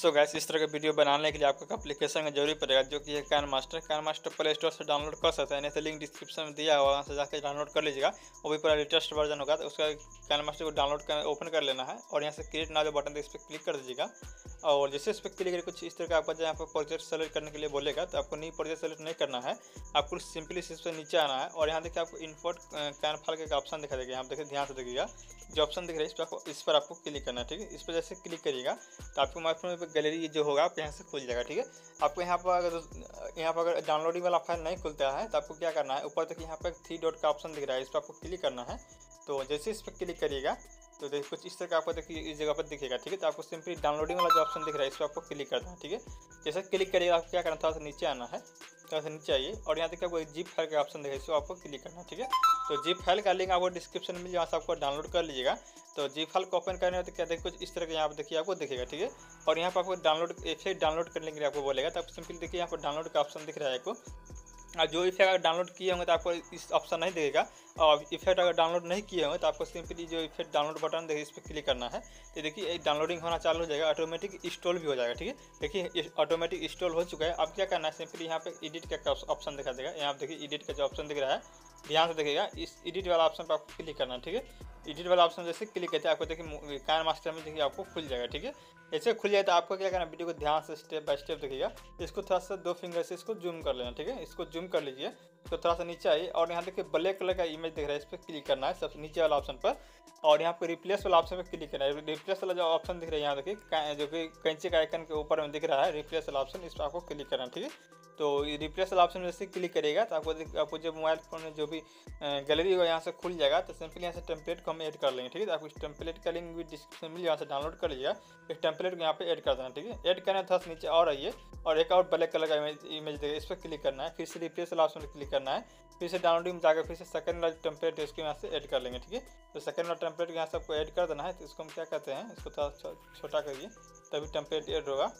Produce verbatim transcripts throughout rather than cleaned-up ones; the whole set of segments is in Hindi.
सो गाइस इस तरह का वीडियो बनाने के लिए आपको एप्लीकेशन का जरूरी पड़ेगा जो कि है KineMaster. KineMaster play store से डाउनलोड कर सकते हैं, नहीं तो लिंक डिस्क्रिप्शन में दिया हुआ, वहाँ से जाकर डाउनलोड कर लीजिएगा। वो भी पूरा लेटेस्ट वर्जन होगा, तो उसका कैन मास्टर को डाउनलोड कर ओपन कर लेना है और यहाँ से क्रिएट नाउ जो बटन है इस पर क्लिक कर दीजिएगा। और जैसे इस पर क्लिक करिए कुछ इस तरह का आपको यहाँ पर प्रोजेक्ट सेलेक्ट करने के लिए बोलेगा, तो आपको न्यू प्रोजेक्ट सेलेक्ट नहीं करना है, आपको सिंपली इस पर नीचे आना है और यहाँ देखिए आपको इंपोर्ट कैन फाइल का ऑप्शन दिखा देगा। यहाँ देखिए ध्यान से देखिएगा जो ऑप्शन दिख रहा है इस पर आपको इस पर आपको क्लिक करना है, ठीक है। इस पर जैसे क्लिक करिएगा तो आपको मोबाइल फोन में गैलरी जो होगा आप यहाँ से खुल जाएगा, ठीक है। आपको यहाँ पर अगर यहाँ पर अगर डाउनलोडिंग वाला फाइल नहीं खुलता है तो आपको क्या करना है, ऊपर तक यहाँ पर थ्री डॉट का ऑप्शन दिख रहा है, इस पर आपको क्लिक करना है। तो जैसे इस पर क्लिक करिएगा तो देखिए कुछ इस तरह का आपको देखिए इस जगह पर दिखेगा, ठीक है। तो आपको सिंपली डाउनलोडिंग वाला जो ऑप्शन दिख रहा है इस पर आपको क्लिक करना है, ठीक है। जैसे क्लिक करिएगा आपको क्या करना था, तो नीचे आना है, थोड़ा सा नीचे आइए और यहाँ देखिए आपको एक जिप फाइल का ऑप्शन दिखेगा, इसको आपको क्लिक करना है, ठीक है। तो जिप फाइल का लिंक आपको डिस्क्रिप्शन में जहाँ से आपको डाउनलोड कर लीजिएगा। तो जिप फाइल को ओपन करने में तो क्या देखिए कुछ इस तरह के यहाँ पर देखिए आपको दिखेगा, ठीक है। और यहाँ पर आपको डाउनलोड इफेक्ट डाउनलोड करने के लिए आपको बोलेगा, तो आप सिंपली देखिए यहाँ पर डाउनलोड का ऑप्शन दिख रहा है आपको। और जो इफेक्ट अगर डाउनलोड किए होंगे तो आपको इस ऑप्शन नहीं दिखेगा, और इफेक्ट अगर डाउनलोड नहीं किए होंगे तो आपको सिंपली जो इफेक्ट डाउनलोड बटन देखिए इस पर क्लिक करना है। तो देखिए डाउनलोडिंग होना चालू हो जाएगा, ऑटोमेटिक इंस्टॉल भी हो जाएगा, ठीक है। देखिए ऑटोमेटिक इंस्टॉल हो चुका है। अब क्या करना है, सिंपली यहाँ पे एडिट का ऑप्शन दिखा देगा। यहाँ देखिए एडिट का जो ऑप्शन दिख रहा है, ध्यान से देखिएगा, इस एडिट वाला ऑप्शन पर आपको क्लिक करना है, ठीक है। एडिट वाला ऑप्शन जैसे क्लिक करते हैं आपको देखिए कैन मास्टर में देखिए आपको खुल जाएगा, ठीक है। ऐसे खुल जाए तो आपको क्या करना है, वीडियो को ध्यान से स्टेप बाय स्टेप देखिएगा। इसको थोड़ा सा दो फिंगर से इसको जूम कर लेना, ठीक है। इसको जूम कर लीजिए, इसको थोड़ा सा नीचे आइए और यहाँ देखिए ब्लैक कलर का इमेज दिख रहा है, इस पर क्लिक करना है सबसे नीचे वाला ऑप्शन पर। और यहाँ पर रिप्लेस वाला ऑप्शन पर क्लिक करना है। रिप्लेस वाला जो ऑप्शन दिख रहा है यहाँ देखिए जो कि कैंची का आइकन के ऊपर में दिख रहा है रिप्लेस वाला ऑप्शन, इस पर आपको क्लिक करना है, ठीक है। तो रिप्लेस वाला ऑप्शन में जैसे क्लिक करेगा तो आपको आपको जो मोबाइल फोन में जो भी गैलरी होगा यहाँ से खुल जाएगा। तो सिंपली यहाँ से टेम्पलेट को हम ऐड कर लेंगे, ठीक है। तो आपको इस टेम्पलेट का लिंक भी डिस्क्रिप्शन में यहाँ से डाउनलोड कर लीजिएगा। इस टेम्पलेट को यहाँ पे ऐड कर देना, ठीक है। ऐड करना थोड़ा सा नीचे और आइए और एक और ब्लैक कलर का इमेज इमेज देगा, इस पर क्लिक करना है। फिर से रिप्लेस वाला ऑप्शन पर क्लिक करना है, फिर से डाउनलोडिंग में जाकर फिर से सेकंड वाला टेम्पलेट है इसको यहाँ से ऐड कर लेंगे, ठीक है। तो सेकंड वाला टेम्पलेट यहाँ से आपको ऐड कर देना है। तो इसको हम क्या कहते हैं, इसको थोड़ा छोटा करिए तभी टेम्पलेट ऐड होगा।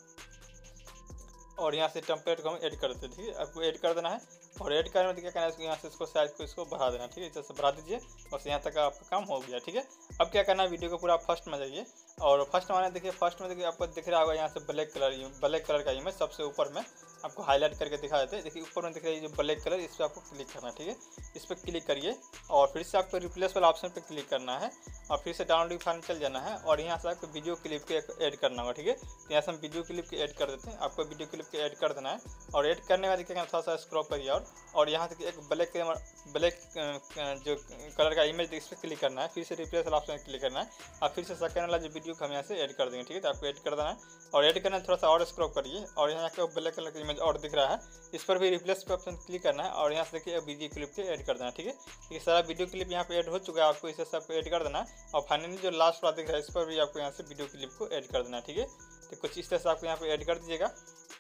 और यहाँ से टेम्पलेट को हम ऐड कर देते हैं, ठीक है। आपको ऐड कर देना है और ऐड करने में क्या करना है, यहाँ से इसको साइज को इसको बढ़ा देना, ठीक है। जैसे बढ़ा दीजिए बस यहाँ तक आपका काम हो गया, ठीक है। अब क्या करना है, वीडियो को पूरा फर्स्ट में जाइए और फर्स्ट में देखिए फर्स्ट में देखिए आपको दिख रहा होगा यहाँ से ब्लैक कलर ब्लैक कलर का इमेज सबसे ऊपर में आपको हाईलाइट करके दिखा देते हैं। देखिए ऊपर में दिख रहा है जो ब्लैक कलर, इस पर आपको क्लिक करना है, ठीक है। इस पर क्लिक करिए और फिर से आपको रिप्लेस वाला ऑप्शन पर क्लिक करना है और फिर से डाउनलोडिंग फाइल में चल जाना है और यहाँ से आपको वीडियो क्लिप के ऐड करना होगा, ठीक है। तो यहाँ से हम वीडियो क्लिप के ऐड कर देते हैं, आपको वीडियो क्लिप के ऐड कर देना है। और ऐड करने के बाद देखिए थोड़ा सा स्क्रॉल करिए और और यहाँ तक एक ब्लैक ब्लैक जो कलर का इमेज इस पर क्लिक करना है, फिर से रिप्लेस वाला ऑप्शन क्लिक करना है और फिर से सेकंड वाला जो वीडियो को हम यहाँ से ऐड कर देंगे, ठीक है। तो आपको ऐड कर देना है और ऐड करना है, थोड़ा सा और स्क्रॉल करिए और यहाँ का ब्लैक कलर का इमेज और दिख रहा है, इस पर भी रिप्लेस पे ऑप्शन क्लिक करना है और यहाँ से देखिए वीडियो क्लिप के ऐड कर देना है, ठीक है। ये सारा वीडियो क्लिप यहाँ पे ऐड हो चुका है, आपको इसे सब ऐड कर देना है और फाइनली जो लास्ट वाला दिख रहा है इस पर भी आपको यहाँ से वीडियो क्लिप को ऐड कर देना है, ठीक है। तो कुछ इस तरह से आपको यहाँ पे ऐड कर दीजिएगा।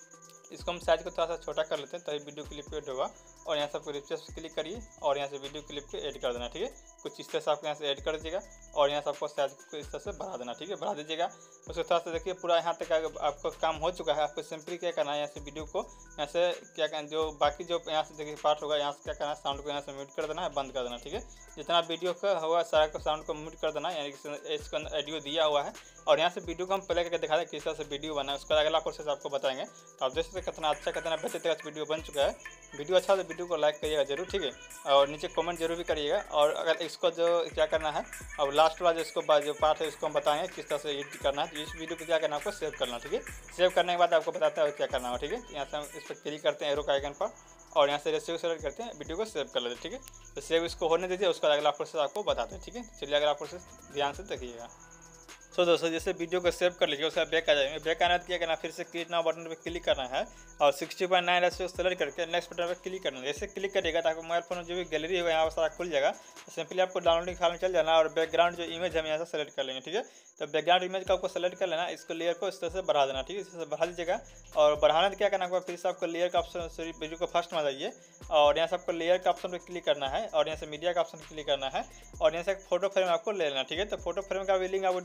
इसको हम साइज को थोड़ा सा छोटा कर लेते हैं तभी वीडियो क्लिप ऐड होगा और यहाँ से आपको रिप्लेस क्लिक करिए और यहाँ से वीडियो क्लिप को ऐड कर देना, ठीक है। कुछ इस तरह से आपको यहाँ से ऐड कर दीजिएगा और यहाँ से आपको साइज को इस तरह से बढ़ा देना, ठीक है। बढ़ा दीजिएगा उसको थोड़ा सा देखिए पूरा यहाँ तक आपका काम हो चुका है। आपको सिंपली क्या करना है, यहाँ से वीडियो को यहाँ से क्या करना, जो बाकी जो यहाँ से देखिए पार्ट होगा यहाँ से क्या करना है, साउंड को यहाँ से म्यूट कर देना है, बंद कर देना, ठीक है। जितना वीडियो का होगा सारा को साउंड को म्यूट कर देना है, यानी कि इसके अंदर ऑडियो दिया हुआ है। और यहाँ से वीडियो को हम प्ले करके दिखा दें किस तरह से वीडियो बना है, उसका अगला प्रोसेस आपको बताएंगे। तो आप देख सकते हैं कितना अच्छा कितना बेहतर तरह से वीडियो बन चुका है। वीडियो अच्छा तो वीडियो को लाइक करिएगा जरूर, ठीक है। और नीचे कमेंट जरूर भी करिएगा। और अगर इसको जो क्या करना है, अब लास्ट वाला जो इसको जो पार्ट है इसको हम बताएंगे किस तरह से एडिट करना है। तो इस वीडियो को क्या करना है, आपको सेव करना, ठीक है। सेव करने के बाद आपको बताता है क्या करना होगा, ठीक है। यहाँ से हम इस पर क्लिक करते हैं एरो का आइकन पर और यहाँ से रेसिव सेलेक्ट करते हैं, वीडियो को सेव कर लेते हैं, ठीक है। तो सेव इसको होने दीजिए, उसका अगला प्रोसेस आपको बताते हैं, ठीक है। चलिए अगला प्रोसेस ध्यान से देखिएगा। तो दोस्तों जैसे वीडियो को सेव कर लीजिए, उसका बैक आ जाएंगे। बैक आना तो क्या करना, फिर से क्लिक नाउ बटन पर क्लिक करना है और sixty point nine ratio select करके नेक्स्ट बटन पर क्लिक करना है। जैसे क्लिक करिएगा तो आपको मोबाइल फोन में जो भी गैलरी होगा यहाँ पर सारा खुल जाएगा। तो सिंपली आपको डाउनलोडिंग फाइल में चल जाना और बैकग्राउंड जो इमेज हम यहाँ से सेलेक्ट कर लेंगे, ठीक है। तो बैकग्राउंड इमेज का आपको सेलेक्ट कर लेना, इसको लेयर को इस तरह से बढ़ा देना, ठीक है। इस तरह से बढ़ा दीजिएगा और बढ़ाना तो क्या करना आपको, फिर से आपको लेयर का ऑप्शन सॉरी वीडियो को फर्स्ट में जाइए और यहाँ से आपको लेयर का ऑप्शन पर क्लिक करना है और यहाँ से मीडिया का ऑप्शन क्लिक करना है और यहाँ से एक फोटो फ्रेम आपको ले लेना, ठीक है। तो फोटो फ्रेम का भी लिंक आपको डिस्क्रिप्शन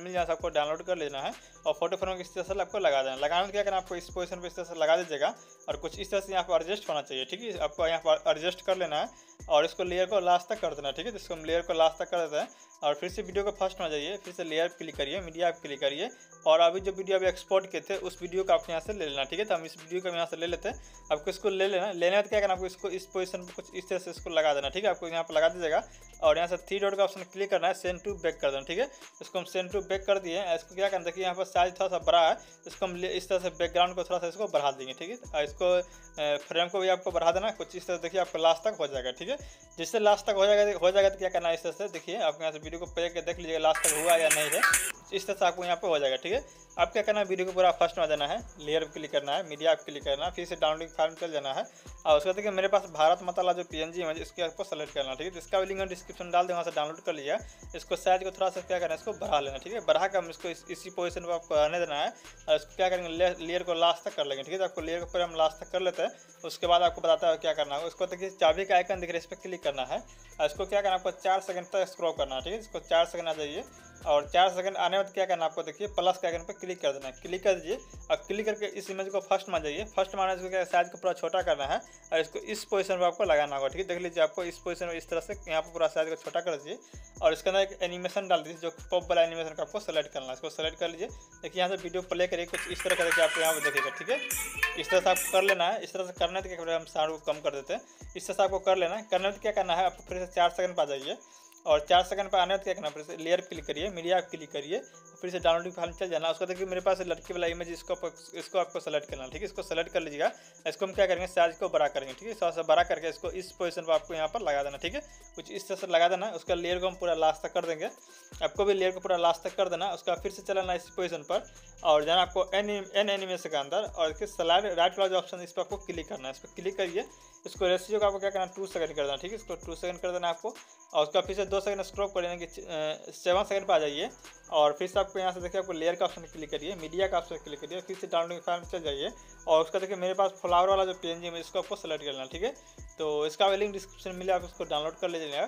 मिल जाए आपको डाउनलोड कर लेना है और फोटो फ्रेम इस तरह से आपको लगा देना। लगाने क्या करना आपको इस पोजीशन पे इस तरह से लगा दीजिएगा और कुछ इस तरह से यहाँ पर एडजस्ट होना चाहिए, ठीक है। आपको यहाँ पर एडजस्ट कर लेना है और इसको लेयर को लास्ट तक कर देना, ठीक है। तो इसको हम लेयर को लास्ट तक कर देते हैं और फिर से वीडियो को फर्स्ट में जाइए, फिर से लेयर क्लिक करिए, मीडिया आप क्लिक करिए और अभी जो वीडियो अभी एक्सपोर्ट किए थे उस वीडियो को आप यहाँ से ले लेना, ठीक है। तो हम इस वीडियो को यहाँ से ले लेते हैं। आपको इसको ले लेना, लेने में क्या करना आपको इसको इस पोजीशन पर कुछ इस तरह से इसको लगा देना, ठीक है। आपको यहाँ पर लगा दीजिएगा और यहाँ से थ्री डॉट का ऑप्शन क्लिक करना है, सेंड टू बैक कर देना, ठीक है। इसको हम सेंड टू बैक कर दिए। इसको क्या करना, देखिए यहाँ पर साइज थोड़ा सा बड़ा है, इसको हम इस तरह से बैकग्राउंड को थोड़ा सा इसको बढ़ा देंगे, ठीक है। इसको फ्रेम को भी आपको बढ़ा देना कुछ इस तरह, देखिए आपको लास्ट तक हो जाएगा, ठीक है। जिससे लास्ट तक हो जाएगा हो जाएगा तो क्या करना है, इस तरह से देखिए आप यहाँ से वीडियो को प्ले करके देख लीजिएगा लास्ट तक हुआ या नहीं है, इस तरह से आपको यहाँ पे हो जाएगा, ठीक है। अब क्या करना है, वीडियो को पूरा फर्स्ट में आ जाना है, लेयर पर क्लिक करना है, मीडिया आप क्लिक करना है, फिर से डाउनलोडिंग फाइल में चल जाना है और उसके बाद देखिए मेरे पास भारत माता वाला जो पीएनजी है इसको आपको सेलेक्ट करना है, ठीक है। तो इसका भी लिंक डिस्क्रिप्शन डाल दें, वहाँ से डाउनलोड कर लीजिए। इसको साइज को थोड़ा सा क्या करना है, इसको बढ़ा लेना, ठीक है। बढ़ा कर हम इसको इस, इसी पोजीशन पर आपको रहने देना है और इसको क्या करेंगे, ले, लेयर को लास्ट तक कर लेंगे, ठीक है। तो आपको लेयर को पूरा हम लास्ट तक कर लेते हैं। उसके बाद आपको बताता है क्या करना है। उसको देखिए चाबी का आइकन दिख रहा है, इस पर क्लिक करना है और इसको क्या करना है, आपको चार सेकंड तक स्क्रॉल करना है, ठीक है। इसको चार सेकंड आ जाइए और चार सेकंड आने में क्या करना है, आपको देखिए प्लस के आइकन पर क्लिक कर देना है, क्लिक कर दीजिए और क्लिक करके इस इमेज को फर्स्ट में जाइए। फर्स्ट में आने इसको क्या साइज को पूरा छोटा करना है और इसको इस पोजीशन पर आपको लगाना होगा, ठीक है। देख लीजिए आपको इस पोजीशन में इस तरह से यहाँ पर पूरा साइज को छोटा कर दीजिए और इसके अंदर एक एनिमेशन डाल दीजिए, जो पॉप वाला एनिमेशन का आपको सेलेक्ट करना है। इसको सेलेक्ट कर लीजिए। देखिए यहाँ से वीडियो प्ले करिए कुछ इस तरह का, देखिए आपको यहाँ पर देखिएगा, ठीक है। इस तरह से आपको कर लेना है। इस तरह से करने के क्या हम साउंड को कम कर देते हैं, इस तरह से आपको कर लेना है। करने में क्या करना है, आपको फिर से चार सेकंड पर आ जाइए और चार सेकंड पर आने में क्या करना है, फिर से लेयर क्लिक करिए, मीडिया आप क्लिक करिए, फिर से डाउनलोडिंग फाइल चल जाना। उसको देखिए मेरे पास लड़की वाला इमेज, इसको इसको आपको सेलेक्ट करना, ठीक है। इसको सेलेक्ट कर लीजिएगा। इसको हम क्या करेंगे, साइज को बड़ा करेंगे, ठीक है। थोड़ा सा बड़ा करके इसको इस पोजीशन पर आपको यहाँ पर लगा देना, ठीक है। कुछ इस तरह से लगा देना। उसका लेयर को हम पूरा लास्ट तक कर देंगे, आपको भी लेयर को पूरा लास्ट तक कर देना। उसका फिर से चलाना इस पोजीशन पर और जाना आपको एन एन एनिमेशन के अंदर और इसके स्लाइड राइट वाला जो ऑप्शन है इस पर आपको क्लिक करना है। इस पर क्लिक करिए। इसको रेशियो का आपको क्या करना है, टू सेकंड कर देना, ठीक है। इसको टू सेकंड कर देना आपको और उसका फिर से दो सेकंड स्क्रॉल करेंगे कि सेवन सेकंड पर आ जाइए और फिर से आपको यहाँ से देखिए आपको लेयर का ऑप्शन क्लिक करिए, मीडिया का ऑप्शन क्लिक करिए, फिर से डाउनलोडिंग फाइल में चल जाइए और उसका देखिए मेरे पास फ्लावर वाला जो पीएनजी है इसको आपको सेलेक्ट करना, ठीक है। तो इसका लिंक डिस्क्रिप्शन में मिले, आप उसको डाउनलोड कर लीजिएगा।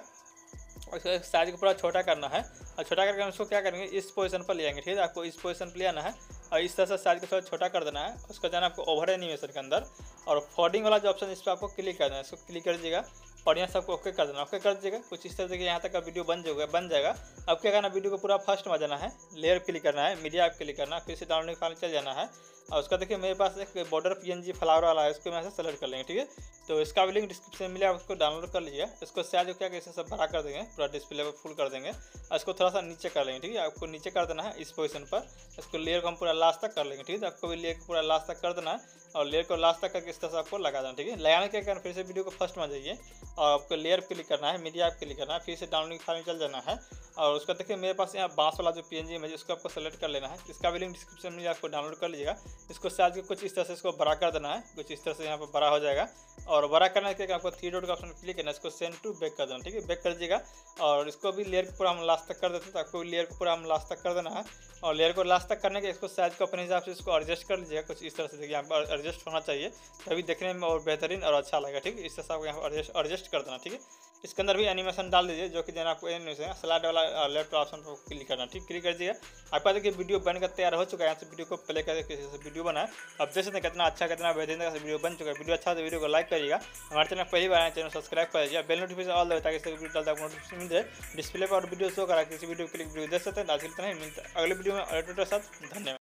और इसका साइज को पूरा छोटा करना है और छोटा करके हम इसको क्या करेंगे, इस पोजीशन पर ले आएंगे, ठीक है। आपको इस पोजीशन पर ले आना है और इस तरह से साइज को थोड़ा छोटा कर देना है। उसका जाना आपको ओवर एनिमेशन के अंदर और फोल्डिंग वाला जो ऑप्शन इस पर आपको क्लिक कर देना है। इसको क्लिक कर दीजिएगा और यहाँ से आपको ओके कर देना, ओके कर दीजिएगा। कुछ इस तरह से यहाँ तक का वीडियो बन जाएगा बन जाएगा अब क्या करना, वीडियो को पूरा फर्स्ट में जाना है, लेयर क्लिक करना है, मीडिया आप क्लिक करना है, फिर से डाउनलोडिंग फाइल चल जाना है और उसका देखिए मेरे पास एक बॉर्डर पीएनजी फ्लावर वाला है, इसको मैं से सेलेक्ट कर लेंगे, ठीक है। तो इसका भी लिंक डिस्क्रिप्शन में मिले, आप उसको डाउनलोड कर लीजिए। इसको साइज क्या कैसे सब बड़ा कर देंगे, पूरा डिस्प्ले पर फुल कर देंगे और इसको थोड़ा सा नीचे कर लेंगे, ठीक है। आपको नीचे कर देना है इस पोजीशन पर। इसको लेयर को हम पूरा लास्ट तक कर लेंगे, ठीक है। आपको भी लेयर को पूरा लास्ट तक कर देना है और लेयर को लास्ट तक करके इस तरह से आपको लगा देना, ठीक है। लगाने के कारण फिर से वीडियो को फर्स्ट में जाइए और आपको लेयर क्लिक करना है, मीडिया आप क्लिक करना है, फिर से डाउनलोडिंग फाइल में चल जाना है और उसका देखिए मेरे पास यहाँ बांस वाला जो पीएनजी इमेज इसको आपको सेलेक्ट कर लेना है। इसका भी लिंक डिस्क्रिप्शन में आपको डाउनलोड कर लीजिएगा। इसको साइज को कुछ इस तरह से इसको बड़ा कर देना है, कुछ इस तरह से यहाँ पर बड़ा हो जाएगा और बड़ा करने के आपको थ्री डॉट का ऑप्शन क्लिक करना है। इसको सेंड टू बैक कर देना, ठीक है। बैक कर दीजिएगा और इसको भी लेयर को पूरा हम लास्ट तक कर देते हैं। तो आपको लेयर को पूरा हम लास्ट तक कर देना है और लेयर को लास्ट तक करने के इसको साइज को अपने हिसाब से इसको एडजस्ट कर लीजिएगा। कुछ इस तरह से देखिए यहाँ पर एडजस्ट होना चाहिए, तभी देखने में और बेहतरीन और अच्छा लगेगा, ठीक है। इस तरह से आपको यहाँ पर एडजस्ट एडजस्ट कर देना, ठीक है। इसके अंदर भी एनिमेशन डाल दीजिए, जो कि देना आपको एनिमेशन स्लाइड वाला लेफ्ट ऑप्शन पर क्लिक करना, ठीक, क्लिक कर दीजिए। आपका देखिए वीडियो बनकर तैयार हो चुका है। यहाँ से वीडियो को प्ले करके वीडियो बनाए, अब देख सकते हैं कितना अच्छा कितना बेहतरीन तरह से वीडियो बन चुका है। वीडियो अच्छा तो वीडियो को लाइक करिएगा, हमारे चैनल पहली बार आए चैनल सब्सक्राइब कर लीजिए, बेल नोटिफिकेशन ऑल दे ताकि वीडियो डालता है नोटिफिकेशन मिल जाए। डिस्प्ले पर और वीडियो शो करा किसी वीडियो के लिए वीडियो देख सकते हैं। आज के लिए इतना ही, मिलता है अगले वीडियो में और के साथ। धन्यवाद।